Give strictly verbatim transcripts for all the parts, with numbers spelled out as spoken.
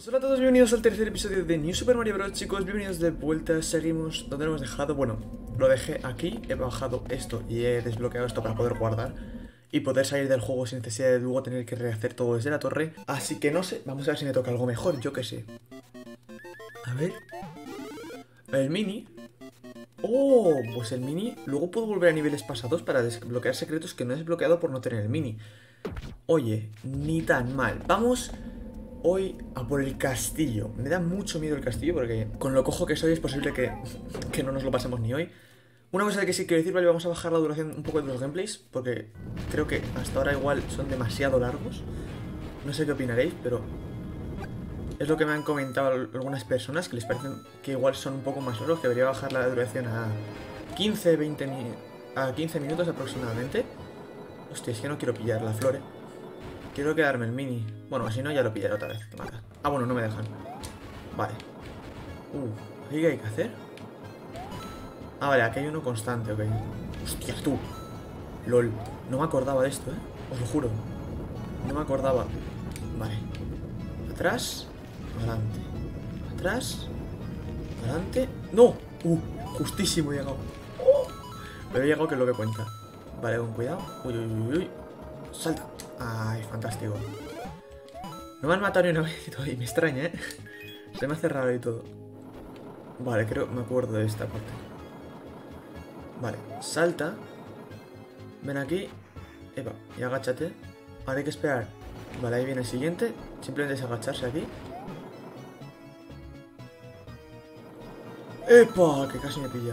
Hola a todos, bienvenidos al tercer episodio de New Super Mario Bros. Chicos, bienvenidos de vuelta. Seguimos donde lo hemos dejado. Bueno, lo dejé aquí, he bajado esto y he desbloqueado esto para poder guardar y poder salir del juego sin necesidad de luego tener que rehacer todo desde la torre. Así que no sé, vamos a ver si me toca algo mejor, yo que sé. A ver. El mini. Oh, pues el mini. Luego puedo volver a niveles pasados para desbloquear secretos que no he desbloqueado por no tener el mini. Oye, ni tan mal. Vamos hoy a por el castillo. Me da mucho miedo el castillo porque con lo cojo que soy es posible que, que no nos lo pasemos ni hoy. Una cosa que sí quiero decir, vale, vamos a bajar la duración un poco de los gameplays porque creo que hasta ahora igual son demasiado largos. No sé qué opinaréis, pero es lo que me han comentado algunas personas, que les parecen que igual son un poco más largos, que debería bajar la duración a quince, veinte mi a quince minutos aproximadamente. Hostia, es que no quiero pillar la flor, eh. Quiero quedarme el mini. Bueno, si no ya lo pillaré otra vez. Que mata. Ah, bueno, no me dejan. Vale. Uh, ¿qué hay que hacer? Ah, vale, aquí hay uno constante, ok. Hostia, tú. LOL. No me acordaba de esto, eh. Os lo juro. No me acordaba. Vale. Atrás. Adelante. Atrás. Adelante. ¡No! Uh, justísimo he llegado. Oh, pero he llegado, que es lo que cuenta. Vale, con cuidado. Uy, uy, uy, uy. Salta. Ay, fantástico. No me han matado ni una vez y me extraña, ¿eh? Se me hace raro y todo. Vale, creo me acuerdo de esta parte. Vale, salta. Ven aquí. Epa, y agáchate. Ahora hay que esperar. Vale, ahí viene el siguiente. Simplemente es agacharse aquí. ¡Epa! Que casi me pilla.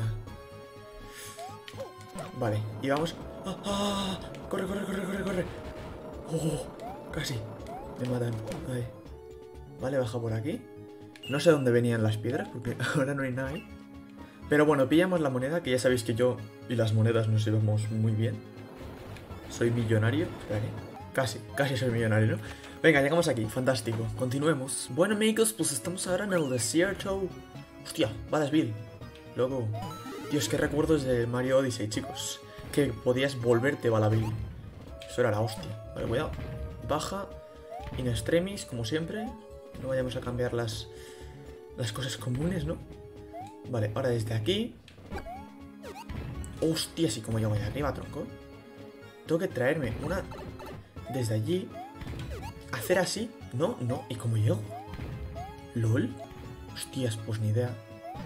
Vale, y vamos. ¡Ah! ¡Ah! ¡Corre, corre, corre, corre, corre! ¡Oh! Casi. Me matan. Ahí. Vale, baja por aquí. No sé dónde venían las piedras, porque ahora no hay nada ahí. Pero bueno, pillamos la moneda, que ya sabéis que yo y las monedas nos llevamos muy bien. Soy millonario. Espera, ¿qué? Casi, casi soy millonario, ¿no? Venga, llegamos aquí. Fantástico. Continuemos. Bueno, amigos, pues estamos ahora en el desierto. Hostia, Badassville. Luego. Dios, qué recuerdos de Mario Odyssey, chicos. Que podías volverte Badassville. Eso era la hostia. Vale, cuidado. Baja. In extremis, como siempre. No vayamos a cambiar las, las cosas comunes, ¿no? Vale, ahora desde aquí. Hostia, sí, como llego de arriba, tronco. Tengo que traerme una desde allí. Hacer así. No, no. ¿Y cómo llego? ¿Lol? Hostias, pues ni idea.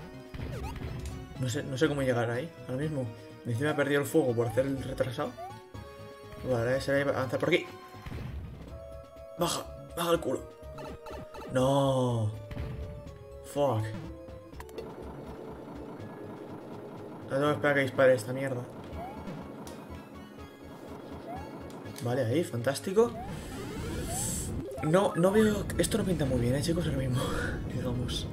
No sé, no sé cómo llegar ahí. Ahora mismo. Encima he perdido el fuego por hacer el retrasado. Vale, ahora será avanzar por aquí. Baja, baja el culo. No. Fuck. No tengo que esperar que dispare esta mierda. Vale, ahí, fantástico. No, no veo... Esto no pinta muy bien, eh, chicos, ahora mismo. Digamos.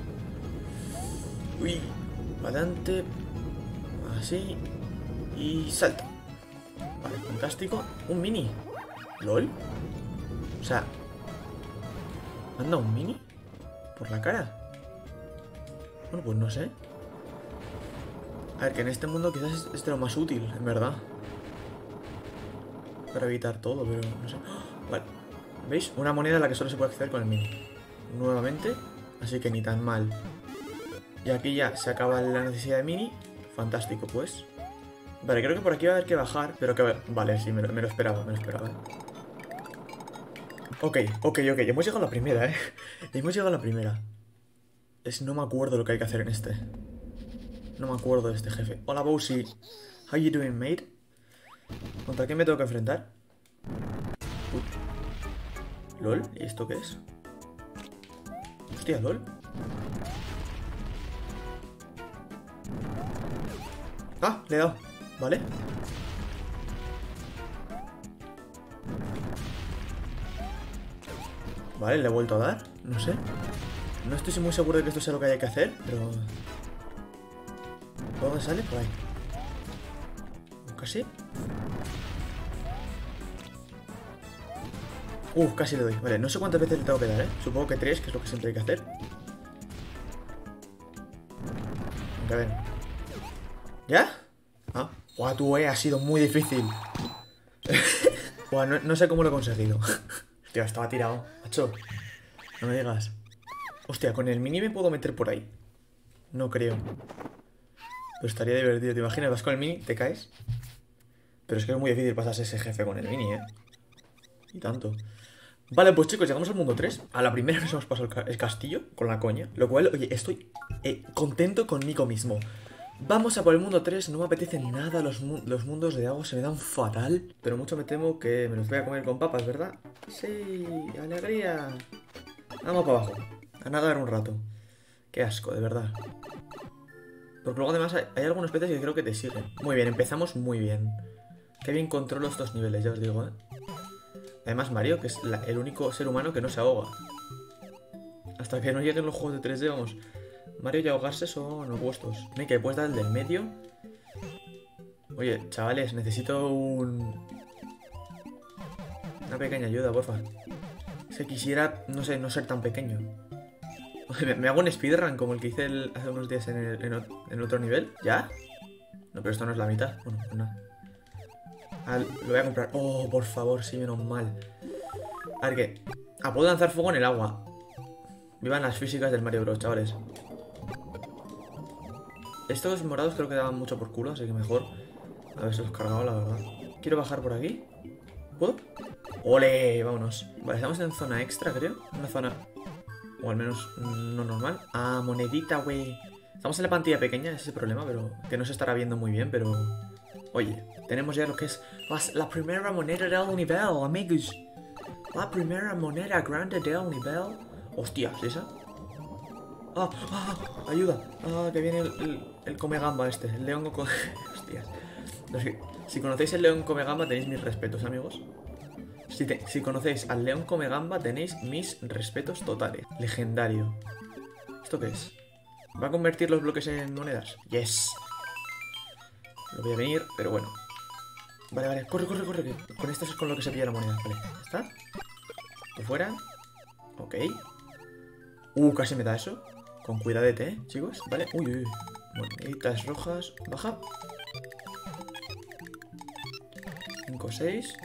Uy. Adelante. Así. Y salta. Vale, fantástico. Un mini. ¿Lol? O sea... ¿Anda un mini? ¿Por la cara? Bueno, pues no sé. A ver, que en este mundo quizás es de lo más útil, en verdad. Para evitar todo, pero no sé. ¡Oh! Vale. ¿Veis? Una moneda a la que solo se puede acceder con el mini. Nuevamente. Así que ni tan mal. Y aquí ya se acaba la necesidad de mini. Fantástico, pues. Vale, creo que por aquí va a haber que bajar. Pero que... Vale, sí, me lo, me lo esperaba, me lo esperaba. Ok, ok, ok. Hemos llegado a la primera, eh. Hemos llegado a la primera. Es... No me acuerdo lo que hay que hacer en este. No me acuerdo de este jefe. Hola, Bowsy. How you doing, mate? ¿Contra quién me tengo que enfrentar? Uy. ¿Lol? ¿Y esto qué es? Hostia, ¿lol? Ah, le he dado. Vale. Vale, le he vuelto a dar. No sé. No estoy muy seguro de que esto sea lo que hay que hacer, pero... ¿Por dónde sale? Por ahí. ¿Casi? Uf, casi le doy. Vale, no sé cuántas veces le tengo que dar, ¿eh? Supongo que tres, que es lo que siempre hay que hacer. Aunque a ver. ¿Ya? Ah. Guau, tú, eh, ha sido muy difícil. Guau, no, no sé cómo lo he conseguido. Tío, estaba tirado. Macho, no me digas. Hostia, con el mini me puedo meter por ahí. No creo. Pero estaría divertido, ¿te imaginas? Vas con el mini, te caes. Pero es que es muy difícil pasarse ese jefe con el mini, ¿eh? Y tanto. Vale, pues chicos, llegamos al mundo tres. A la primera nos hemos pasado el, ca el castillo con la coña. Lo cual, oye, estoy eh, contento conmigo mismo. Vamos a por el mundo tres. No me apetece nada. Los, mu los mundos de agua se me dan fatal. Pero mucho me temo que me los voy a comer con papas, ¿verdad? Sí, alegría. Vamos para abajo. A nadar un rato. Qué asco, de verdad. Porque luego además hay, hay algunos peces que creo que te siguen. Muy bien, empezamos muy bien. Qué bien controlo estos niveles, ya os digo, ¿eh? Además Mario, que es la, el único ser humano que no se ahoga. Hasta que no lleguen los juegos de tres D, vamos. Mario y ahogarse son opuestos. ¿No? Que puedes dar el del medio. Oye, chavales, necesito un... Una pequeña ayuda, porfa. Es que quisiera, no sé, no ser tan pequeño. Me, me hago un speedrun como el que hice el, hace unos días en el, en, en otro nivel. ¿Ya? No, pero esto no es la mitad. Bueno, pues nada. Ah, lo voy a comprar. Oh, por favor, sí, menos mal. A ver qué. Ah, puedo lanzar fuego en el agua. Vivan las físicas del Mario Bros, chavales. Estos morados creo que daban mucho por culo, así que mejor haberse los cargado, la verdad. Quiero bajar por aquí. ¿Puedo? ¡Ole! Vámonos. Vale, estamos en zona extra, creo. Una zona... O al menos no normal. Ah, monedita, güey. Estamos en la pantalla pequeña, ese es el problema, pero... Que no se estará viendo muy bien, pero... Oye, tenemos ya lo que es... La primera moneda del nivel, amigos. La primera moneda grande del nivel. Hostias, ¿esa? ¡Ah! ¡Ah! ¡Ayuda! ¡Ah! Que viene el, el, el come gamba este. El león con... Hostias. Si conocéis el león come gamba tenéis mis respetos, amigos. Si, te, si conocéis al león come gamba tenéis mis respetos totales. Legendario. ¿Esto qué es? ¿Va a convertir los bloques en monedas? ¡Yes! Lo voy a venir, pero bueno. Vale, vale. Corre, corre, corre. Que con esto es con lo que se pilla la moneda. Vale, ¿está? Por fuera. Ok. Uh, casi me da eso. Con cuidadete, ¿eh, chicos? Vale. Uy, uy, uy. Moneditas rojas. Baja. cinco, seis.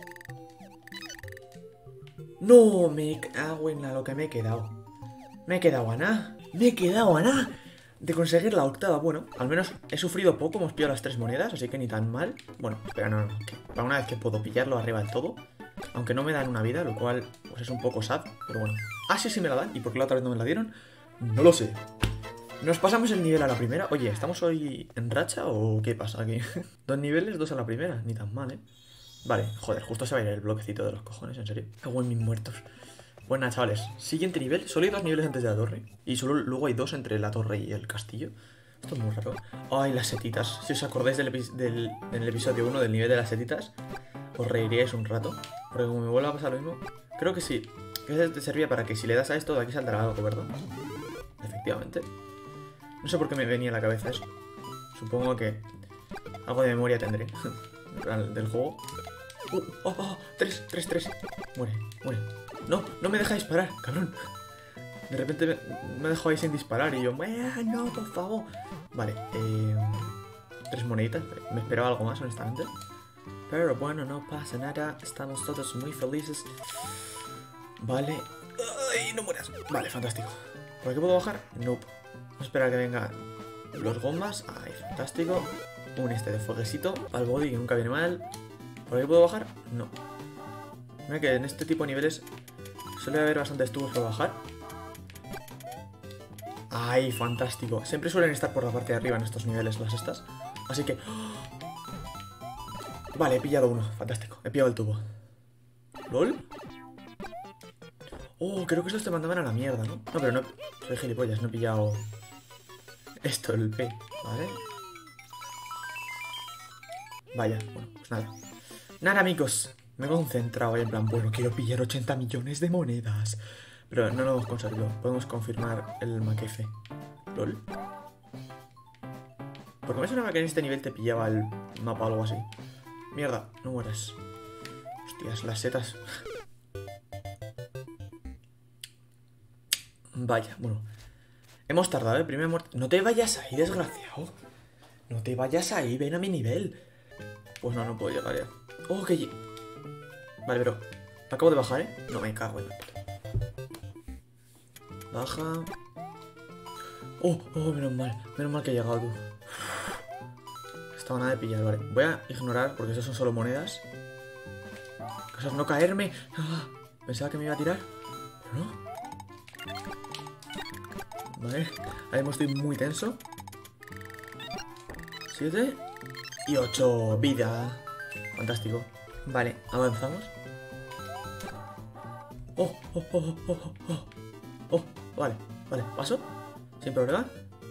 No, me cago en la lo que me he quedado. Me he quedado a nada. Me he quedado a nada de conseguir la octava. Bueno, al menos he sufrido poco. Hemos pillado las tres monedas, así que ni tan mal. Bueno, pero no, no. Para una vez que puedo pillarlo arriba del todo. Aunque no me dan una vida, lo cual pues es un poco sad. Pero bueno. Ah, sí, sí me la dan. ¿Y por qué la otra vez no me la dieron? No lo sé. Nos pasamos el nivel a la primera. Oye, ¿estamos hoy en racha o qué pasa aquí? Dos niveles, dos a la primera. Ni tan mal, ¿eh? Vale, joder, justo se va a ir el bloquecito de los cojones, en serio. Cago en mis muertos. Bueno, nada, chavales. Siguiente nivel. Solo hay dos niveles antes de la torre. Y solo luego hay dos entre la torre y el castillo. Esto es muy raro. Ay, las setitas. Si os acordáis del, del, del episodio uno del nivel de las setitas, os reiríais un rato. Porque como me vuelva a pasar lo mismo. Creo que sí. Que te servía para que si le das a esto, de aquí saldrá algo, ¿verdad? Efectivamente. No sé por qué me venía a la cabeza eso. Supongo que algo de memoria tendré. Del juego. Uh, oh, oh, tres, tres, tres. Muere, muere. No, no me deja disparar, cabrón. De repente me, me dejó ahí sin disparar y yo, no, por favor. Vale, eh, tres moneditas. Me esperaba algo más, honestamente. Pero bueno, no pasa nada. Estamos todos muy felices. Vale. Ay, no mueras. Vale, fantástico. ¿Por aquí puedo bajar? Nope. Vamos a esperar a que vengan los gomas. Ay, fantástico. Un este de fueguecito al body que nunca viene mal. ¿Por aquí puedo bajar? No. Mira que en este tipo de niveles suele haber bastantes tubos para bajar. Ay, fantástico. Siempre suelen estar por la parte de arriba en estos niveles las estas. Así que... Vale, he pillado uno. Fantástico. He pillado el tubo. ¿Lol? Oh, creo que estos te mandaban a la mierda, ¿no? No, pero no... Soy gilipollas, no he pillado... Esto, el P. Vale. Vaya, bueno, pues nada. Nada, amigos. Me he concentrado ahí en plan, bueno, quiero pillar ochenta millones de monedas. Pero no lo hemos conseguido. Podemos confirmar el maquefe. ¿Lol? Porque me sonaba que en este nivel te pillaba el mapa o algo así. Mierda, no mueras. Hostias, las setas. Vaya, bueno. Hemos tardado, ¿eh? Primera muerte. No te vayas ahí, desgraciado. No te vayas ahí, ven a mi nivel. Pues no, no puedo llegar ya. Oh, que... Vale, pero... Acabo de bajar, ¿eh? No me cago en la puta. Baja. Oh, oh, menos mal. Menos mal que he llegado tú. Estaba nada de pillar, vale. Voy a ignorar porque esas son solo monedas. Cosas no caerme. Ah, pensaba que me iba a tirar, pero no. Vale, ahora mismo estoy muy tenso. Siete y ocho. Vida. Fantástico. Vale, avanzamos. Oh, oh, oh, oh, oh, oh. Oh, vale, vale, paso. Sin problema.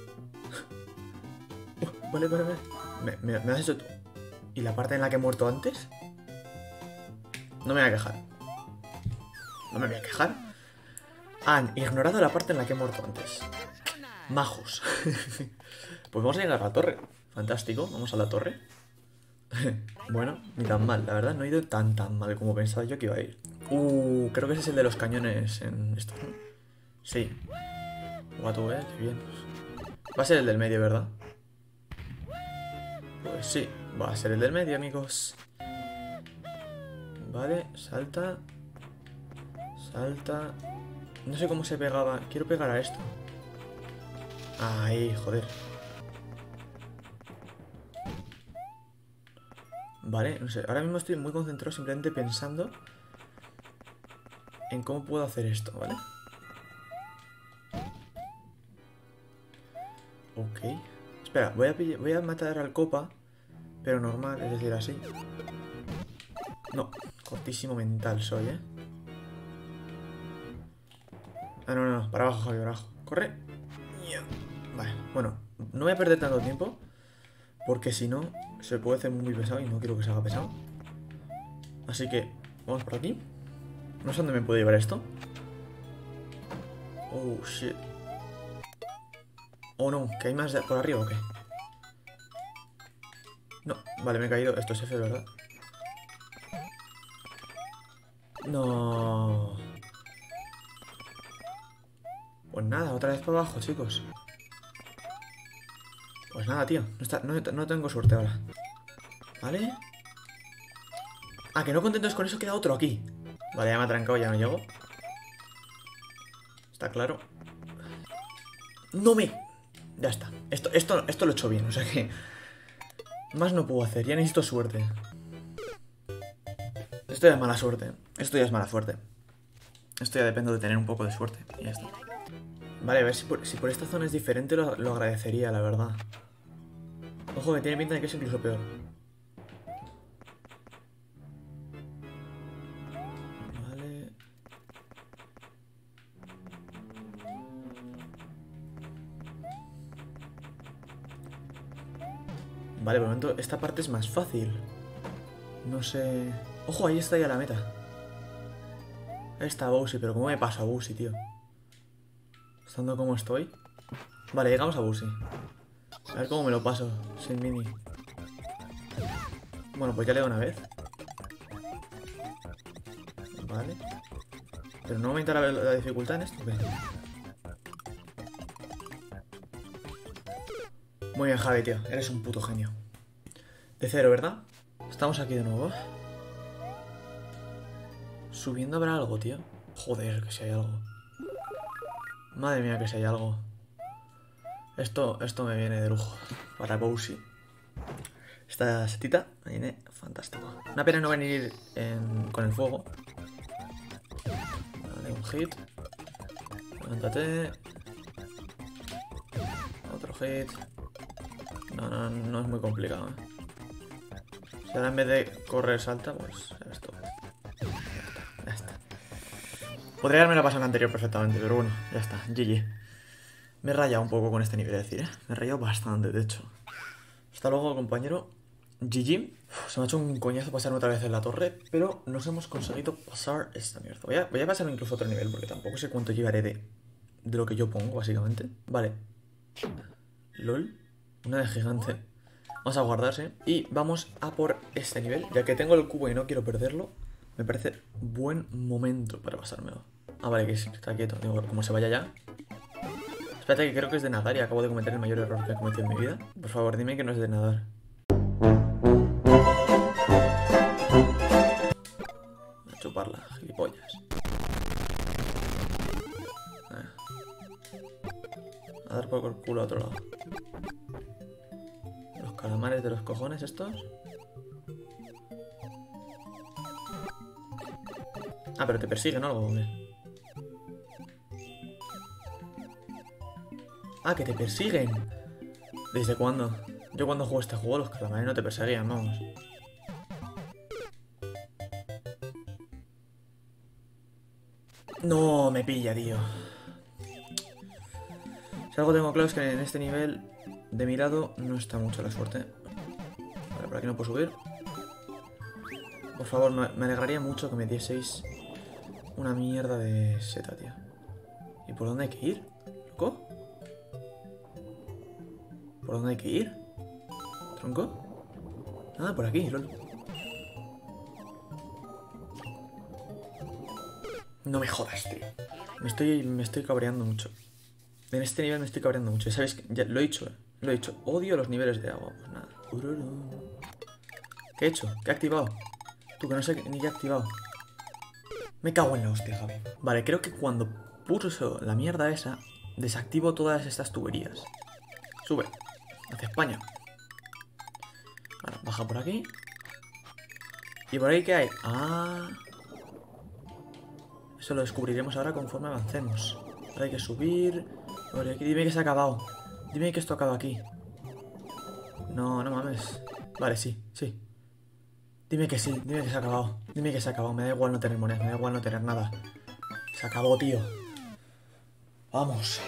Oh, vale, vale, vale. Me, me, me has hecho tú. ¿Y la parte en la que he muerto antes? No me voy a quejar. No me voy a quejar. Han ignorado la parte en la que he muerto antes. Majos. Pues vamos a llegar a la torre. Fantástico, vamos a la torre. Bueno, ni tan mal, la verdad no he ido tan tan mal como pensaba yo que iba a ir. Uh, creo que ese es el de los cañones en esto, ¿no? Sí. Guato, eh, qué bien. Va a ser el del medio, ¿verdad? Pues sí, va a ser el del medio, amigos. Vale, salta. Salta. No sé cómo se pegaba. Quiero pegar a esto. Ahí, joder. Vale, no sé. Ahora mismo estoy muy concentrado simplemente pensando en cómo puedo hacer esto, ¿vale? Ok. Espera, voy a, voy a matar al copa, pero normal, es decir, así. No, cortísimo mental soy, ¿eh? Ah, no, no, no, para abajo, Javi, para abajo. Corre. Vale, bueno, no voy a perder tanto tiempo, porque si no, se puede hacer muy pesado y no quiero que se haga pesado. Así que, vamos por aquí. No sé dónde me puede llevar esto. Oh, shit. Oh, no, ¿que hay más por arriba o qué? No, vale, me he caído. Esto es F, ¿verdad? No. Pues nada, otra vez para abajo, chicos. Pues nada, tío. No, está, no, no tengo suerte ahora. ¿Vale? Ah, que no contentos con eso, queda otro aquí. Vale, ya me ha trancado, ya no llego. Está claro. No me... Ya está. Esto, esto, esto lo he hecho bien, o sea que... Más no puedo hacer, ya necesito suerte. Esto ya es mala suerte. Esto ya es mala suerte. Esto ya depende de tener un poco de suerte. Y ya está. Vale, a ver si por, si por esta zona es diferente lo, lo agradecería, la verdad. Ojo, que tiene pinta de que es incluso peor. Vale. Vale, por el momento esta parte es más fácil. No sé... Ojo, ahí está ya la meta. Ahí está Bowsy, pero ¿cómo me paso a Bowsy, tío? Estando como estoy. Vale, llegamos a Bowsy. A ver cómo me lo paso sin mini. Bueno, pues ya le doy una vez. Vale. Pero no aumenta la, la dificultad en esto, ¿qué? Muy bien, Javi, tío. Eres un puto genio. De cero, ¿verdad? Estamos aquí de nuevo. Subiendo habrá algo, tío. Joder, que si hay algo. Madre mía, que si hay algo. Esto, esto me viene de lujo. Para Bowsy. Esta setita me viene fantástico. Una pena no venir en, con el fuego. Vale, un hit. Levántate. Otro hit. No, no, no es muy complicado, ¿eh? Si ahora en vez de correr salta, pues ya esto. Ya está, ya está. Podría haberme la pasado en la anterior perfectamente, pero bueno, ya está. G G. Me he rayado un poco con este nivel, es decir, ¿eh? Me he rayado bastante, de hecho. Hasta luego, compañero. G G. Uf, se me ha hecho un coñazo pasar otra vez en la torre, pero nos hemos conseguido pasar esta mierda. Voy a, voy a pasar incluso otro nivel, porque tampoco sé cuánto llevaré de, de lo que yo pongo, básicamente. Vale. LOL. Una de gigante. Vamos a guardarse. Y vamos a por este nivel. Ya que tengo el cubo y no quiero perderlo, me parece buen momento para pasármelo. Ah, vale, que está quieto. Digo, como se vaya ya. Espérate, que creo que es de nadar y acabo de cometer el mayor error que he cometido en mi vida. Por favor, dime que no es de nadar. A chuparla, gilipollas. A dar por el culo a otro lado. Los calamares de los cojones estos. Ah, pero te persiguen o algo, ¿o qué? Ah, que te persiguen. ¿Desde cuándo? Yo cuando jugué este juego los calamares no te perseguían, vamos. No, me pilla, tío. Si algo tengo claro es que en este nivel de mi lado no está mucho la suerte. Vale, por aquí no puedo subir. Por favor, me, me alegraría mucho que me dieseis una mierda de seta, tío. ¿Y por dónde hay que ir? ¿Loco? ¿Por dónde hay que ir? ¿Tronco? Ah, por aquí, lol. No me jodas, tío. Me estoy, me estoy cabreando mucho. En este nivel me estoy cabreando mucho. ¿Sabéis? Que ya lo he dicho, eh. Lo he dicho. Odio los niveles de agua. Pues nada. ¿Qué he hecho? ¿Qué he activado? Tú, que no sé ni qué he activado. Me cago en la hostia, Javi. Vale, creo que cuando pulso la mierda esa, desactivo todas estas tuberías. Sube. Hacia España. Ahora, baja por aquí. ¿Y por ahí qué hay? Ah... Eso lo descubriremos ahora conforme avancemos. Ahora hay que subir. Por aquí. Dime que se ha acabado. Dime que esto acaba aquí. No, no mames. Vale, sí, sí. Dime que sí, dime que se ha acabado. Dime que se ha acabado. Me da igual no tener monedas, me da igual no tener nada. Se acabó, tío. Vamos.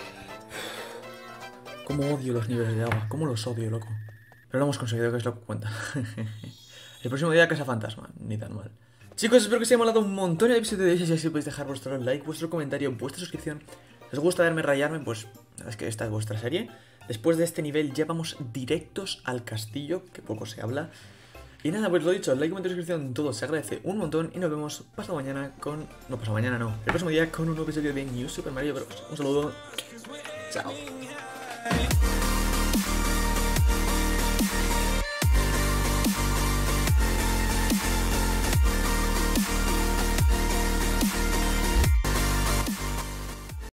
Cómo odio los niveles de agua. Cómo los odio, loco. Pero lo hemos conseguido, que es lo que cuenta. El próximo día Casa Fantasma. Ni tan mal. Chicos, espero que os haya molado un montón el episodio de hoy. Si así podéis dejar vuestro like, vuestro comentario, vuestra suscripción. Si os gusta verme rayarme, pues es que esta es vuestra serie. Después de este nivel ya vamos directos al castillo, que poco se habla. Y nada, pues lo dicho, like, comentario, suscripción, todo se agradece un montón. Y nos vemos pasado mañana con... No, pasado mañana no. El próximo día con un nuevo episodio de New Super Mario Bros. Un saludo. Chao.